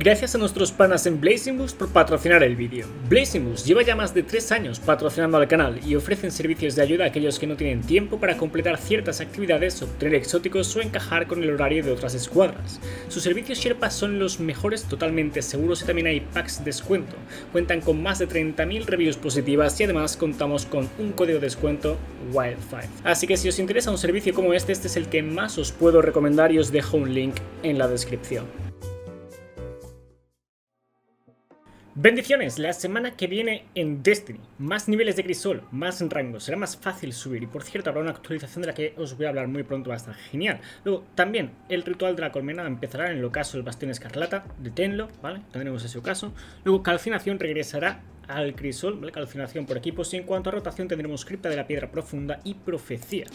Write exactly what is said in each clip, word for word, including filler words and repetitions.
Gracias a nuestros panas en Blazing Boost por patrocinar el vídeo. Blazing Boost lleva ya más de tres años patrocinando al canal y ofrecen servicios de ayuda a aquellos que no tienen tiempo para completar ciertas actividades, obtener exóticos o encajar con el horario de otras escuadras. Sus servicios Sherpa son los mejores, totalmente seguros, y también hay packs de descuento. Cuentan con más de treinta mil reviews positivas y además contamos con un código de descuento Wild cinco. Así que si os interesa un servicio como este, este es el que más os puedo recomendar y os dejo un link en la descripción. Bendiciones, la semana que viene en Destiny, más niveles de crisol, más rangos, será más fácil subir y por cierto habrá una actualización de la que os voy a hablar muy pronto, va a estar genial. Luego también el ritual de la colmena empezará en el ocaso del bastión escarlata, deténlo, ¿vale? Tendremos ese ocaso. Luego calcinación regresará al crisol, ¿vale? Calcinación por equipos, y en cuanto a rotación tendremos cripta de la piedra profunda y profecía.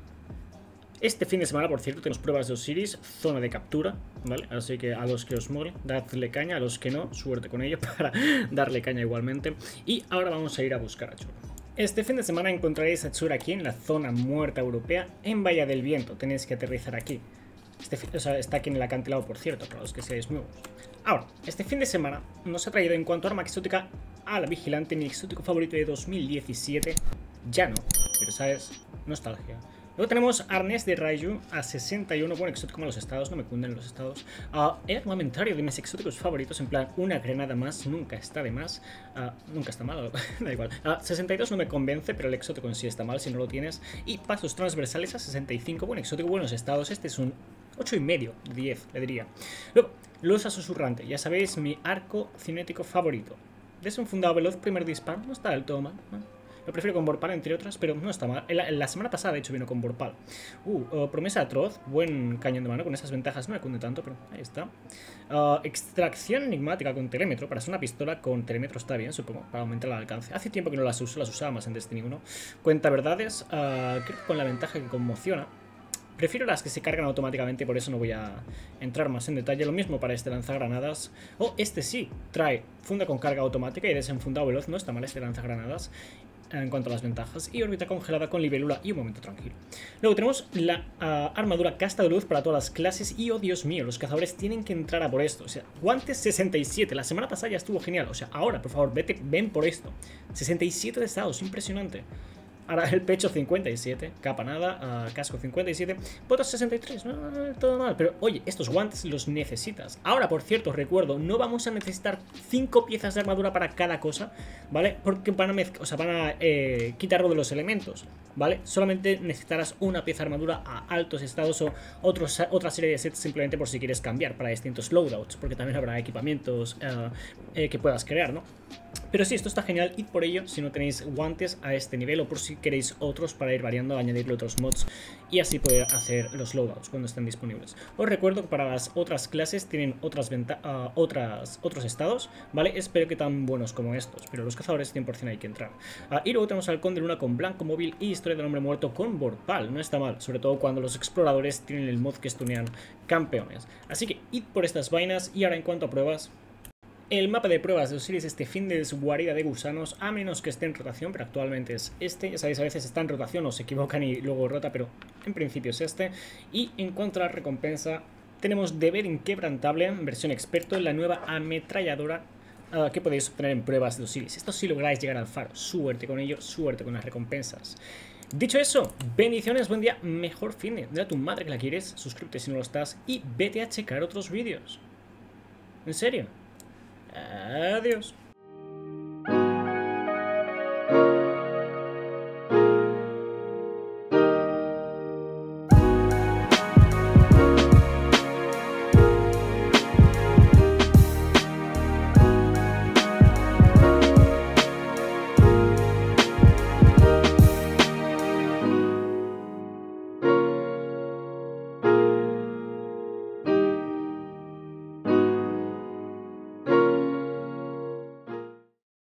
Este fin de semana, por cierto, tenemos pruebas de Osiris, zona de captura, ¿vale? Así que a los que os mole, dadle caña, a los que no, suerte con ello para darle caña igualmente. Y ahora vamos a ir a buscar a Chur. Este fin de semana encontraréis a Chur aquí en la zona muerta europea, en Bahía del Viento. Tenéis que aterrizar aquí. Este fin, o sea, está aquí en el acantilado, por cierto, para los que seáis nuevos. Ahora, este fin de semana nos ha traído en cuanto a arma exótica a la Vigilante, mi exótico favorito de dos mil diecisiete. Ya no, pero sabes, nostalgia. Luego tenemos arnés de Raiju a sesenta y uno, bueno, exótico como los estados, no me cunden los estados. Uh, el armamentario de mis exóticos favoritos, en plan, una granada más, nunca está de más. Uh, nunca está mal, da igual. Uh, sesenta y dos no me convence, pero el exótico en sí está mal si no lo tienes. Y pasos transversales a sesenta y cinco, bueno, exótico, buenos estados. Este es un ocho y medio de diez, le diría. Luego, losa susurrante, ya sabéis, mi arco cinético favorito. Desenfundado veloz, primer disparo, no está del todo mal, ¿no? Lo prefiero con Vorpal, entre otras, pero no está mal. La, la semana pasada, de hecho, vino con Vorpal. Uh, uh, promesa atroz, buen cañón de mano. Con esas ventajas no me cunde tanto, pero ahí está. Uh, extracción enigmática con telémetro. Para ser una pistola con telémetro está bien, supongo, para aumentar el alcance. Hace tiempo que no las uso, las usaba más en Destiny uno. Cuenta verdades, uh, creo que con la ventaja que conmociona. Prefiero las que se cargan automáticamente, por eso no voy a entrar más en detalle. Lo mismo para este lanzagranadas. Oh, este sí, trae funda con carga automática y desenfundado veloz. No está mal este lanzagranadas en cuanto a las ventajas. Y órbita congelada con libélula y un momento tranquilo. Luego tenemos la uh, armadura casta de luz para todas las clases. Y oh Dios mío, los cazadores tienen que entrar a por esto. O sea, guantes sesenta y siete. La semana pasada ya estuvo genial. O sea, ahora, por favor, vete, ven por esto. sesenta y siete de estados, impresionante. Ahora el pecho cincuenta y siete, capa nada, uh, casco cincuenta y siete, botas sesenta y tres, no, no, no, todo mal. Pero oye, estos guantes los necesitas. Ahora, por cierto, recuerdo, no vamos a necesitar cinco piezas de armadura para cada cosa, ¿vale? Porque van a, o sea, van a eh, quitarlo de los elementos, ¿vale? Solamente necesitarás una pieza de armadura a altos estados o otros, otra serie de sets simplemente por si quieres cambiar para distintos loadouts, porque también habrá equipamientos uh, eh, que puedas crear, ¿no? Pero sí, esto está genial, id por ello si no tenéis guantes a este nivel o por si queréis otros para ir variando, añadirle otros mods y así poder hacer los loadouts cuando estén disponibles. Os recuerdo que para las otras clases tienen otras, uh, otras otros estados, ¿vale? Espero que tan buenos como estos, pero los cazadores cien por cien hay que entrar. Uh, y luego tenemos Halcón de Luna con Blanco Móvil y Historia del Hombre Muerto con Vorpal, no está mal, sobre todo cuando los exploradores tienen el mod que stunean campeones. Así que id por estas vainas y ahora en cuanto a pruebas... El mapa de pruebas de Osiris este fin de guarida de gusanos, a menos que esté en rotación, pero actualmente es este. Ya sabéis, a veces está en rotación o se equivocan y luego rota, pero en principio es este. Y en cuanto a la recompensa, tenemos Deber Inquebrantable, versión experto, la nueva ametralladora uh, que podéis obtener en pruebas de Osiris. Esto sí lográis llegar al faro. Suerte con ello, suerte con las recompensas. Dicho eso, bendiciones, buen día, mejor fin de. Dile a tu madre que la quieres, suscríbete si no lo estás y vete a checar otros vídeos. ¿En serio? Adiós.